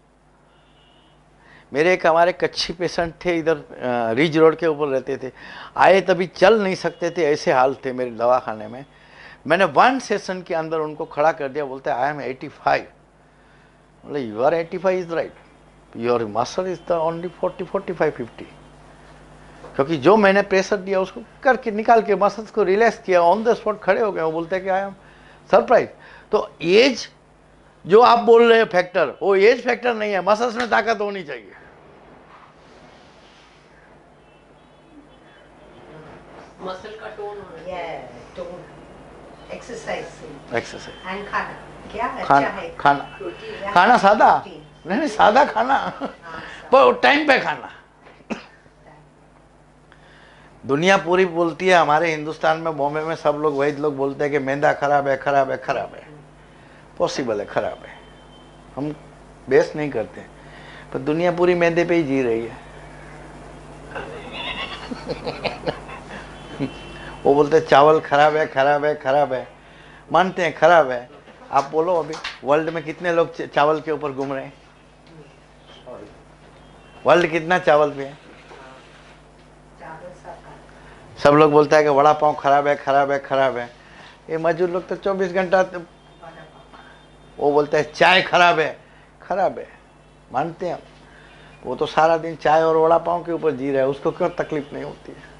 मेरे एक हमारे कच्ची पेशेंट थे, इधर रिज रोड के ऊपर रहते थे, आए तभी चल नहीं सकते थे, ऐसे हाल थे मेरे दवाखाने में। मैंने वन सेशन के अंदर उनको खड़ा कर दिया, बोलते आई एम एटी फाइव। बोले you are eighty five is right, your muscle is the only forty forty five fifty. क्योंकि जो मैंने प्रेशर दिया उसको करके निकाल के मसल्स को रिलैक्स किया, ऑन द स्पॉट खड़े हो गए। वो बोलते हैं कि आई एम सरप्राइज। तो एज जो आप बोल रहे हैं फैक्टर, वो एज फैक्टर नहीं है, मसल्स में ताकत होनी चाहिए। मसल का टोन होना है, टोन, एक्सरसाइज एक्सरसाइज एंड खाना क्या अच्छा खाना है? खाना खाना सादा नहीं नहीं सादा खाना, पर टाइम पे खाना। दुनिया पूरी बोलती है, हमारे हिंदुस्तान में बॉम्बे में सब लोग वैद्य लोग बोलते हैं कि मैदा खराब है, खराब है, खराब है। पॉसिबल है खराब है, हम बेस नहीं करते, पर दुनिया पूरी मैदे पे ही जी रही है। वो बोलते हैं चावल खराब है, खराब है, खराब है, मानते हैं खराब है। आप बोलो अभी वर्ल्ड में कितने लोग चावल के ऊपर घूम रहे हैं? वर्ल्ड कितना चावल पे है? सब लोग बोलता है कि वड़ा पाव खराब है, खराब है, खराब है। ये मजदूर लोग तो चौबीस घंटा तो वो बोलते हैं चाय खराब है, खराब है, मानते हैं। वो तो सारा दिन चाय और वड़ा पाव के ऊपर जी रहा है, उसको क्यों तकलीफ नहीं होती है?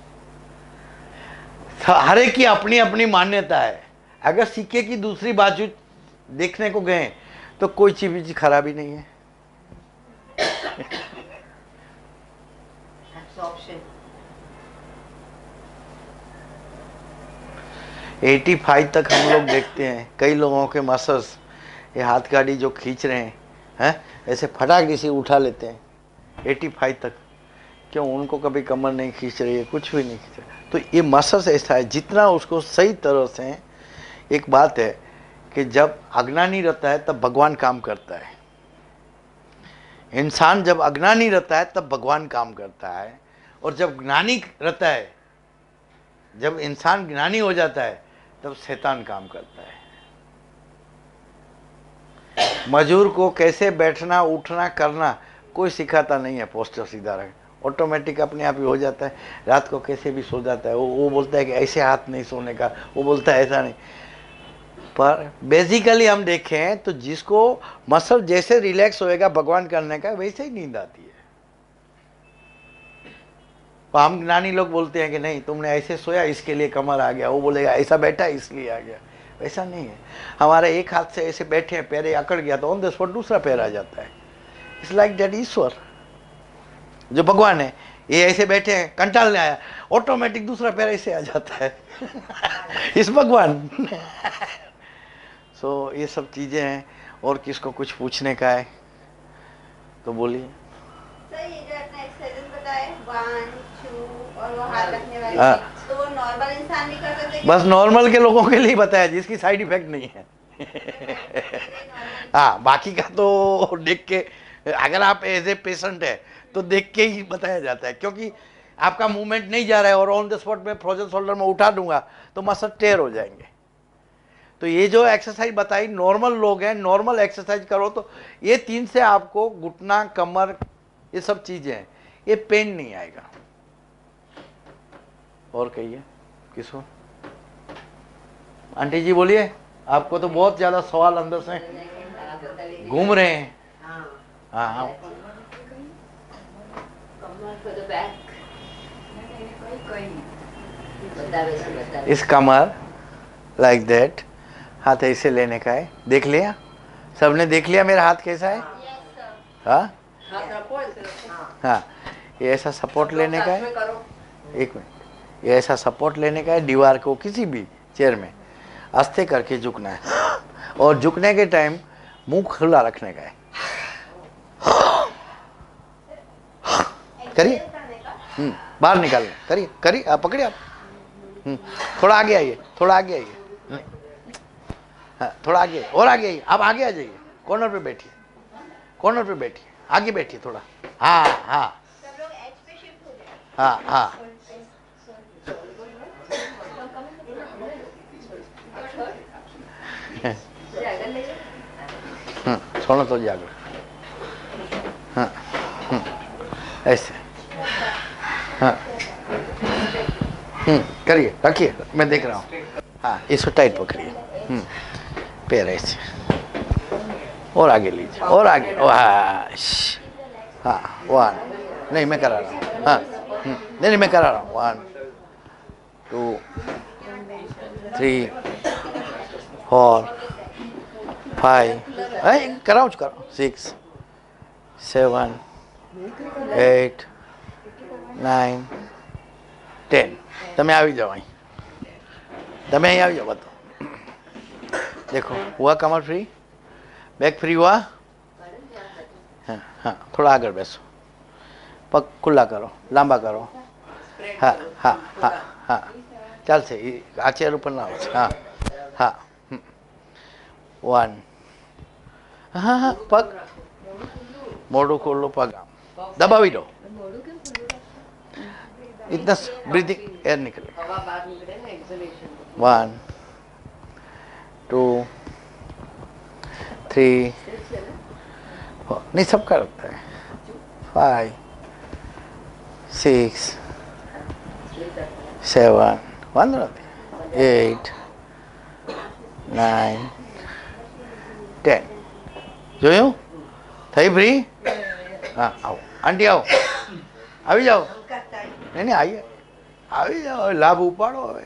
हर एक की अपनी अपनी मान्यता है। अगर सिक्के की दूसरी बाजू देखने को गए तो कोई चीज खराबी नहीं है। पचासी तक हम लोग देखते हैं कई लोगों के मसल्स, ये हाथ गाड़ी जो खींच रहे हैं हैं ऐसे फटाक से उठा लेते हैं पचासी तक। क्यों? उनको कभी कमर नहीं खींच रही है, कुछ भी नहीं खींच रहा। तो ये मसल्स ऐसा है, जितना उसको सही तरह से, एक बात है कि जब अज्ञानी रहता है तब भगवान काम करता है। इंसान जब अज्ञानी रहता है तब भगवान काम करता है, और जब ज्ञानी रहता है, जब इंसान ज्ञानी हो जाता है तब शैतान काम करता है। मजूर को कैसे बैठना उठना करना कोई सिखाता नहीं है। पोस्टर सीधा रहे, ऑटोमेटिक अपने आप ही हो जाता है। रात को कैसे भी सो जाता है। वो वो बोलता है कि ऐसे हाथ नहीं सोने का, वो बोलता है ऐसा नहीं। पर बेसिकली हम देखें तो जिसको मसल जैसे रिलैक्स होएगा भगवान करने का, वैसे ही नींद आती है। तो हम नानी लोग बोलते हैं कि नहीं तुमने ऐसे सोया इसके लिए कमर आ गया, वो बोलेगा ऐसा बैठा इसलिए आ गया। वैसा नहीं है। हमारे एक हाथ से ऐसे बैठे हैं, पैर अकड़ गया तो ऑन द स्पॉट दूसरा पैर आ जाता है। इट्स लाइक दैट ईश्वर जो भगवान है, ये ऐसे बैठे हैं, कंटालने आया, ऑटोमेटिक दूसरा पैर ऐसे आ जाता है। इस भगवान। सो so, ये सब चीजें हैं। और किसको कुछ पूछने का है तो बोलिए। सर ये जो आपने एक्सरसाइज बताए वन टू और वो हाथ रखने वाली, हाँ। तो वो नॉर्मल इंसान भी कर सकते हैं? बस नॉर्मल के लोगों के लिए बताया जिसकी साइड इफेक्ट नहीं है। हाँ, बाकी का तो देख के, अगर आप एज ए पेशेंट है तो देख के ही बताया जाता है, क्योंकि आपका मूवमेंट नहीं जा रहा है और ऑन द स्पॉट में फ्रोजन शोल्डर में उठा दूंगा तो मसल टेयर हो जाएंगे। तो ये जो एक्सरसाइज बताई नॉर्मल लोग हैं, नॉर्मल एक्सरसाइज करो तो ये तीन से आपको घुटना कमर ये सब चीजें हैं, ये पेन नहीं आएगा। और कहिए किसको। आंटी जी बोलिए, आपको तो बहुत ज्यादा सवाल अंदर से घूम रहे हैं। हाँ हाँ इस कमर लाइक दैट, हाथ ऐसे लेने का है। देख लिया सबने, देख लिया मेरा हाथ कैसा है। हाँ हाँ, ये ऐसा सपोर्ट लेने का है। एक मिनट, ये ऐसा सपोर्ट लेने का है दीवार को, किसी भी चेयर में आस्ते करके झुकना है। और झुकने के टाइम मुंह खुला रखने का है। करिए, हम्म बाहर निकालना, करिए करिए, आप पकड़िए आप। हम्म थोड़ा आगे आइए, थोड़ा आगे आइए, हाँ थोड़ा आगे और आगे आइए। आप आगे आ जाइए, कॉर्नर पे बैठिए, कॉर्नर पे बैठिए, आगे बैठिए थोड़ा। हाँ हाँ सब लोग एज पे शिफ्ट हो जाए। हाँ हाँ हम्म सोना तो जाकर, हाँ हम्म ऐसे, हाँ हम्म करिए, रखिए, मैं देख रहा हूँ। हाँ इसको टाइट पकड़िए, हम्म पैर ऐसे और आगे लीजिए, और आगे, वाश, हाँ वन, नहीं मैं करा रहा हूँ, हाँ हम्म नहीं नहीं मैं करा रहा हूँ। One two three four five, कराओ कराओ, six seven eight nine ten. તમે આવી જાઓ અહીં, તમે અહીં આવી જાઓ બધું। देखो हुआ कमर फ्री, बैक फ्री हुआ। हाँ हाँ थोड़ा आगे बैसो, पग खुला करो, लांबा करो। हाँ हाँ हाँ हाँ ચાલશે, આ ચેર ઉપર ના આવશે। હા હા વન, હા હા પગ મોઢું ખોલો, પગ આમ દબાવી દો। इतना ब्रीदिंग एयर निकले। वन टू थ्री फोर, नहीं सबका लगता है। फाइव सिक्स सेवन, वांधो नहीं, एट नाइन टेन। જોયું થઈ ફ્રી? હા આવો આંટી, આવો આવી જાઓ। नहीं नहीं आइए, આવી જાઓ, લાભ ઉપાડો હવે।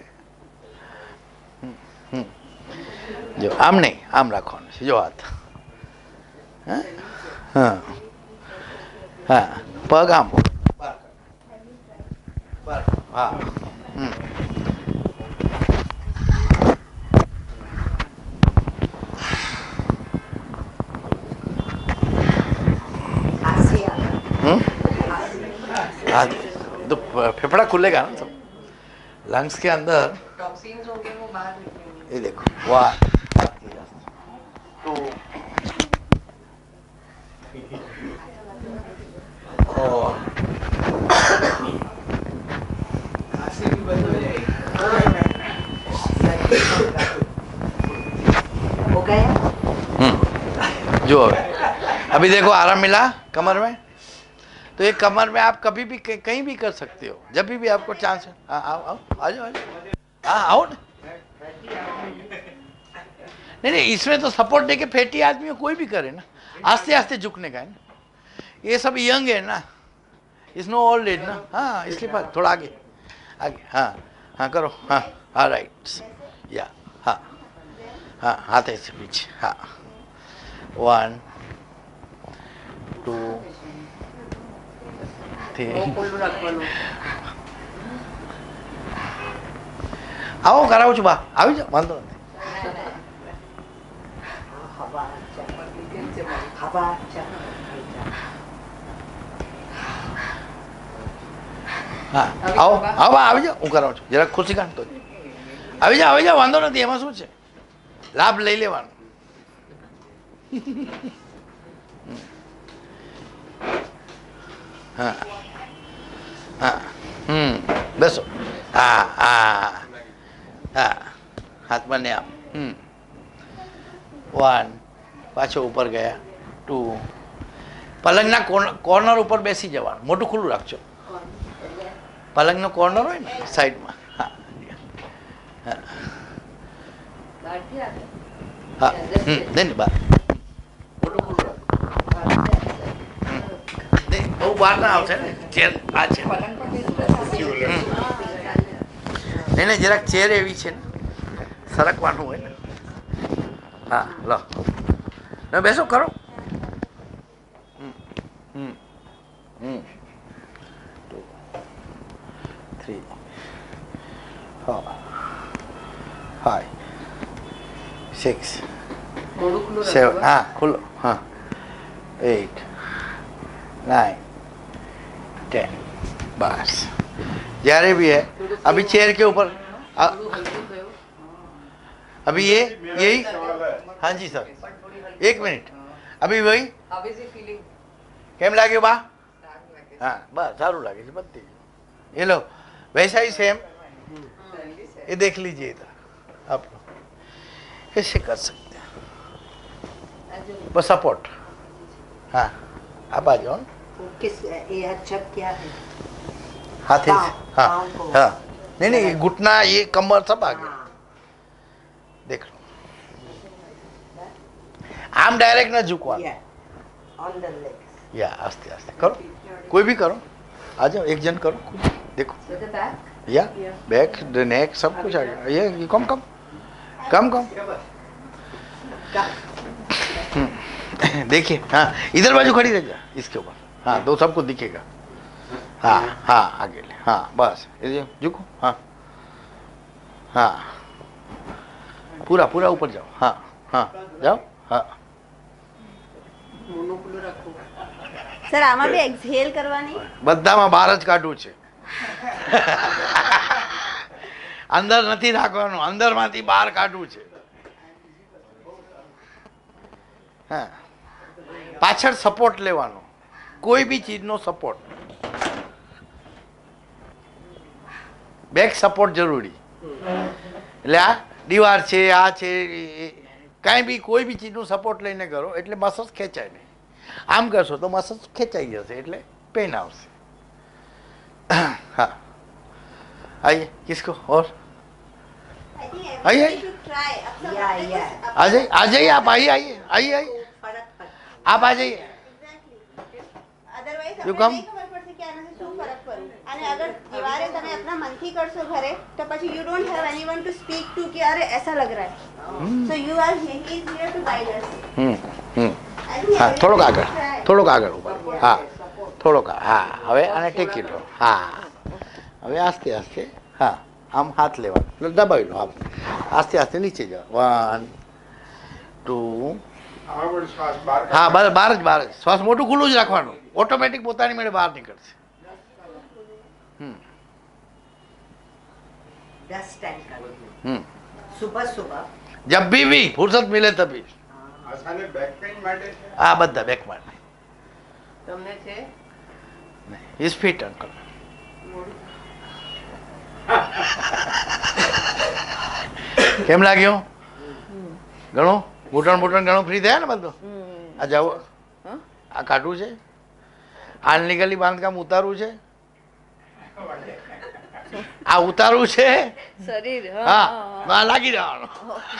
જો આમ નહીં, આમ રાખવાનું છે, જો હાથ, હા હા હા પગ આમ, હા હમ હમ હા तो फेफड़ा खुलेगा ना, सब लंग्स के अंदर टॉक्सिन्स होंगे वो बाहर निकलेंगे। ये देखो वाह तो और हो गया। हम्म जो अभी देखो आराम मिला कमर में, तो ये कमर में आप कभी भी कहीं भी कर सकते हो, जब भी, भी आपको चांस है। हाँ आओ आओ आ जाओ आ जाओ, हाँ आओ ना। नहीं नहीं, इसमें तो सपोर्ट देके फैटी आदमी कोई भी करे ना, आस्ते आस्ते झुकने का है ना, ये सब यंग है ना, इस नो ओल्ड एज ना। हाँ इसलिए बात थोड़ा आगे आगे, हाँ हाँ करो, हाँ हाँ राइट, या हाँ हाँ हाथ ऐसे पीछे, हाँ वन टू આવો કરાવું છું બા, આવી જાઓ, વાંધો નથી. હા આવો આવો બા, આવી જાઓ, હું કરાવું છું, જરાક ખુશી કાઢતો આવી જાઓ આવી જાઓ, વાંધો નથી, એમાં શું છે, લાભ લઈ લેવાનો. હા હા હમ બેસો, હા હા હા હાથમાં ને આમ, હમ વન, પાછો ઉપર ગયા, ટુ, પલંગના કોર્નર ઉપર બેસી જવાનું, મોટું ખુલ્લું રાખજો, પલંગનો કોર્નર હોય ને સાઈડમાં, હા હા હા હમ નહીં બાર, મોટું ખુલ્લું રાખજો, બહુ બહાર ના આવશે ને, ચેર આ છે એને જરાક ચેર એવી છે ને, સરકવાનું હોય ને. હા લો ને બેસો ખરો, હમ હમ હમ two three four five six seven, હા ખુલ્લો, હા એટ नाइन टेन, बस જ્યારે भी है. अभी चेयर के ऊपर आ, अभी ये यही, हाँ जी सर एक मिनट, अभी वही કેમ લાગ્યું બા? હા બસ સારું લાગે છે, બધી ये लो वैसा ही सेम, ये देख लीजिए इधर आप लोग कैसे कर सकते हैं, बस सपोर्ट. हाँ आप आ जाओ. किस ये अच्छा क्या है? हाथ हाँ हाँ नहीं नहीं, घुटना ये कमर सब आ गया, देख लो. आम डायरेक्ट ना झुकवा, या आस्ते आस्ते करो, कोई भी करो, आ जाओ एक जन करो, देखो या बैक नेक सब कुछ आ गया, ये कम कम कम कम देखिए. हाँ इधर बाजू खड़ी रह जा, इसके ऊपर, हाँ दो सबको दिखेगा. हाँ हाँ आगे ले, हाँ बस ये झुको, हाँ हाँ पूरा पूरा ऊपर जाओ, हाँ हाँ जाओ, हाँ સર આમાં બી એક્સહેલ કરવાની, બધામાં બહાર જ કાઢવું છે, અંદર નથી રાખવાનું, અંદરમાંથી બહાર કાઢવું છે. હા પાછળ સપોર્ટ લેવાનો, કોઈ બી ચીજનો સપોર્ટ, બેક સપોર્ટ જરૂરી. એટલે આ દીવાર છે, આ છે, કાંઈ બી કોઈ બી ચીજનું સપોર્ટ લઈને કરો એટલે મસલ્સ ખેંચાય નહીં. આમ કરશો તો મસલ્સ ખેંચાઈ જશે એટલે પેન આવશે. हाँ आइए, किसको और आइए आइए आ जाइए आ जाइए आप आइए आइए आइए आइए आप आ जाइए. અધરવાઇઝ આપણે નહીં ખબર પડશે કે આનાથી શું ફરક પડે. અને અગર દિવારે તમે अपना मनથી કરશો ઘરે તો પછી you don't have anyone to speak to कि अरे ऐसा लग रहा है, so you are he is here to guide us. હમ હમ હા થોડોક આગળ થોડોક આગળ ઉપર, હા થોડોક, હા હવે આને ટેકી લો, હા હવે આસ્તે આસ્તે, હા આમ હાથ લેવાનો, દબાવી લો, આમ આસ્તે આસ્તે નીચે જાઓ, વન ટુ, હા બસ બહાર જ બહાર જ, શ્વાસ મોટું ખુલ્લું જ રાખવાનું, ઓટોમેટિક પોતાની મેળે બહાર નીકળશે. હમ હમ सुबह सुबह जब भी भी फुर्सत मिले तभी. આ બધા બેક માટે તમને છે ઇઝ ફિટ અંકલ. કેમ લાગ્યું? ઘણું ઘૂંટણ બૂટણ ઘણું ફ્રી થયા ને બધું? આ જાવ આ કાઢવું છે, આનલીગલી બાંધકામ ઉતારવું છે, આ ઉતારવું છે, શરીર હા આ લાગી જવાનું.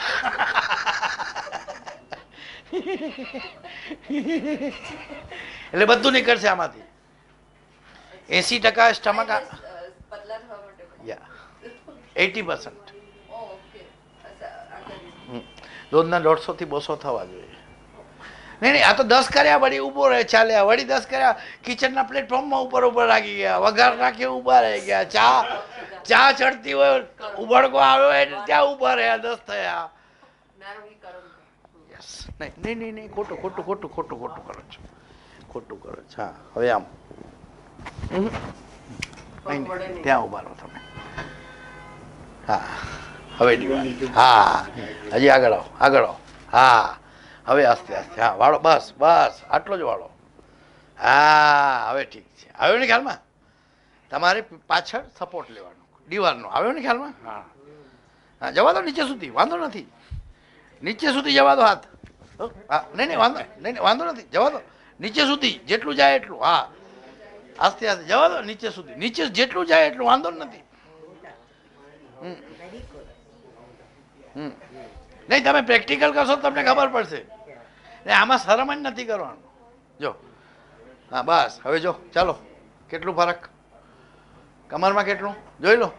એટલે બધું નીકળશે આમાંથી. એસી ટકા સ્ટમક પતલા થવા માટે યા એટી પર્સન્ટ ઓકે રોજના દોઢસો થી બસો થવા જોઈએ. નહીં નહીં આ તો દસ કર્યા વળી ઊભો રહે ચાલ્યા, વળી દસ કર્યા કિચનના પ્લેટફોર્મમાં ઉપર ઉપર રાખી ગયા, વઘાર નાખ્યો ઊભા રહી ગયા, ચા ચા ચડતી હોય ઉબળકો આવ્યો એટલે ત્યાં ઊભા રહ્યા, દસ થયા. યસ નહીં નહીં નહીં નહીં ખોટું ખોટું ખોટું ખોટું ખોટું કરો છો, ખોટું કરો છો. હા હવે આમ નહીં નહીં ત્યાં ઊભા રહો તમે. હા હવે હા હજી આગળ આવો આગળ આવો. હા હવે આસ્તે આસ્તે હા વાળો, બસ બસ આટલો જ વાળો. હા હવે ઠીક છે. આવ્યો ને ખ્યાલમાં? તમારે પાછળ સપોર્ટ લેવાનો દીવારનો. આવ્યો ને ખ્યાલમાં? હા હા જવા દો નીચે સુધી, વાંધો નથી. નીચે સુધી જવા દો હાથ. હા નહીં નહીં વાંધો નહીં નહીં વાંધો નથી, જવા દો નીચે સુધી જેટલું જાય એટલું. હા આસ્તે આસ્તે જવા દો નીચે સુધી, નીચે જેટલું જાય એટલું વાંધો નથી. હમ હમ નહીં તમે પ્રેક્ટિકલ કરશો તમને ખબર પડશે. ને આમાં શરમ જ નથી કરવાનું. જો હા બસ હવે જો ચાલો કેટલું ફરક કમરમાં કેટલું જોઈ લો.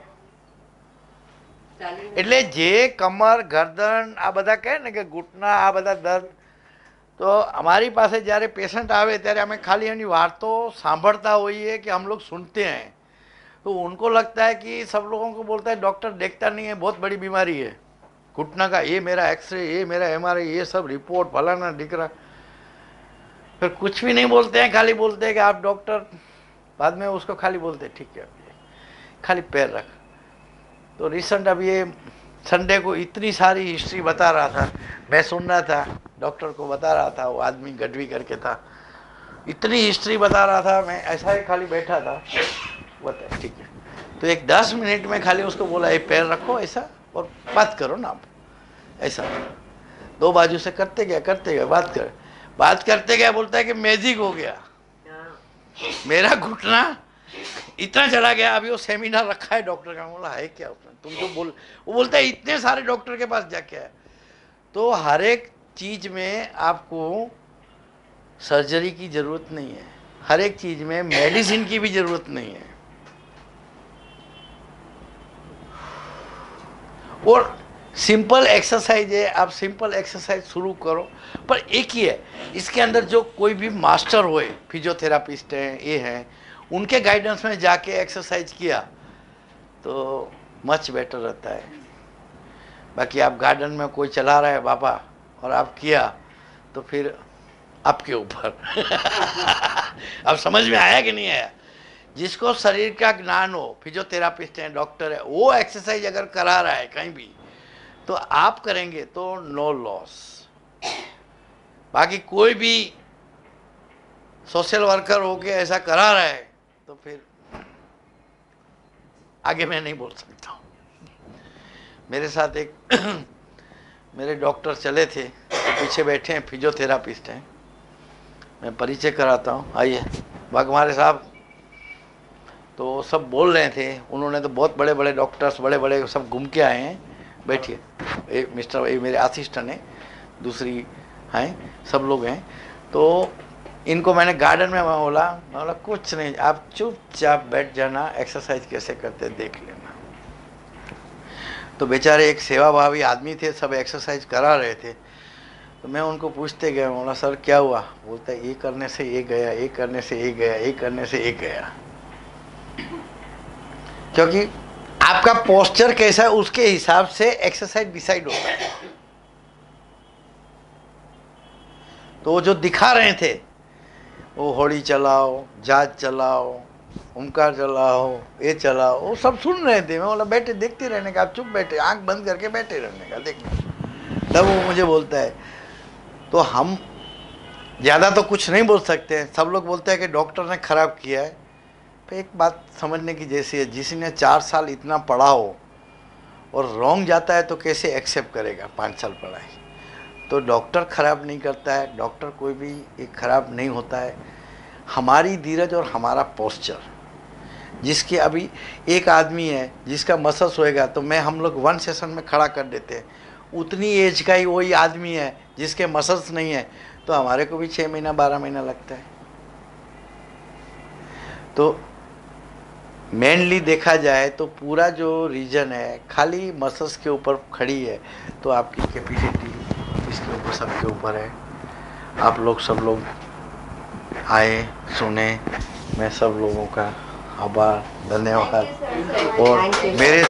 એટલે જે કમર ગરદન આ બધા કહે ને કે ઘૂંટના આ બધા દર્દ, તો અમારી પાસે જ્યારે પેશન્ટ આવે ત્યારે અમે ખાલી એની વાતો સાંભળતા હોઈએ कि हम लोग सुनते हैं तो उनको लगता है कि सब लोगों को बोलता है डॉक्टर देखता नहीं है, बहुत बड़ी बीमारी है घुटना का, ये मेरा एक्सरे, ये मेरा एमआरआई, ये सब रिपोर्ट फलाना दिखरा. फिर कुछ भी नहीं बोलते हैं, खाली बोलते हैं कि आप डॉक्टर. बाद में उसको खाली बोलते हैं ठीक है खाली पैर रख. तो रिसेंट अभी ये संडे को इतनी सारी हिस्ट्री बता रहा था, मैं सुन रहा था, डॉक्टर को बता रहा था, वो आदमी गढ़वी करके था, इतनी हिस्ट्री बता रहा था, मैं ऐसा ही खाली बैठा था. बता ठीक है. तो एक दस मिनट में खाली उसको बोला ये पैर रखो ऐसा और बात करो ना आप ऐसा. दो बाजू से करते गया करते गया बात कर बात करते गया. बोलता है कि मैजिक हो गया, मेरा घुटना इतना चला गया. अभी वो सेमिनार रखा है डॉक्टर का. बोला है क्या उसने, तुम तो बोल. वो बोलता है इतने सारे डॉक्टर के पास जाके आया. तो हर एक चीज में आपको सर्जरी की जरूरत नहीं है, हर एक चीज में मेडिसिन की भी जरूरत नहीं है. और सिंपल एक्सरसाइज है, आप सिंपल एक्सरसाइज शुरू करो. पर एक ही है इसके अंदर, जो कोई भी मास्टर होए, फिजियोथेरापिस्ट हैं ये हैं, उनके गाइडेंस में जाके एक्सरसाइज किया तो मच बेटर रहता है. बाकी आप गार्डन में कोई चला रहा है बाबा और आप किया तो फिर आपके ऊपर. अब समझ में आया कि नहीं आया? जिसको शरीर का ज्ञान हो, फिजियोथेरापिस्ट है, डॉक्टर है, वो एक्सरसाइज अगर करा रहा है कहीं भी तो आप करेंगे तो नो लॉस. बाकी कोई भी सोशल वर्कर होके ऐसा करा रहा है तो फिर आगे मैं नहीं बोल सकता हूँ. मेरे साथ एक मेरे डॉक्टर चले थे, पीछे बैठे हैं, फिजियोथेरापिस्ट हैं, मैं परिचय कराता हूँ. आइए बागमारे साहब. तो सब बोल रहे थे, उन्होंने तो बहुत बड़े बड़े डॉक्टर्स बड़े बड़े सब घूम के आए हैं. बैठिए. ये मिस्टर ये मेरे असिस्टेंट हैं, दूसरी हैं, सब लोग हैं. तो इनको मैंने गार्डन में मैं बोला मैं बोला कुछ नहीं, आप चुपचाप बैठ जाना, एक्सरसाइज कैसे करते देख लेना. तो बेचारे एक सेवाभावी आदमी थे, सब एक्सरसाइज करा रहे थे. तो मैं उनको पूछते गया, बोला सर क्या हुआ? बोलता है ये करने से ये गया, ये करने से ये गया, ये करने से ये गया. क्योंकि आपका पोस्चर कैसा है उसके हिसाब से एक्सरसाइज डिसाइड होता है. तो जो दिखा रहे थे वो होड़ी चलाओ, जहाज चलाओ, ओमकार चलाओ, ये चलाओ, वो सब सुन रहे थे. मैं बोला बैठे देखते रहने का, आप चुप बैठे, आंख बंद करके बैठे रहने का, देखना. तब वो मुझे बोलता है. तो हम ज़्यादा तो कुछ नहीं बोल सकते. सब लोग बोलते हैं कि डॉक्टर ने खराब किया है. तो एक बात समझने की जैसी है, जिसने चार साल इतना पढ़ा हो और रॉन्ग जाता है तो कैसे एक्सेप्ट करेगा पाँच साल पढ़ाई. तो डॉक्टर खराब नहीं करता है, डॉक्टर कोई भी एक खराब नहीं होता है। हमारी धीरज और हमारा पोस्चर, जिसके अभी एक आदमी है जिसका मसल्स होएगा तो मैं हम लोग वन सेशन में खड़ा कर देते हैं, उतनी एज का ही वही आदमी है जिसके मसल्स नहीं है तो हमारे को भी छः महीना बारह महीना लगता है। तो मेनली देखा जाए तो पूरा जो रीजन है खाली मसल्स के ऊपर खड़ी है, तो आपकी कैपेसिटी इसके ऊपर सबके ऊपर है। आप लोग सब लोग आए सुने, मैं सब लोगों का आभार धन्यवाद। और मेरे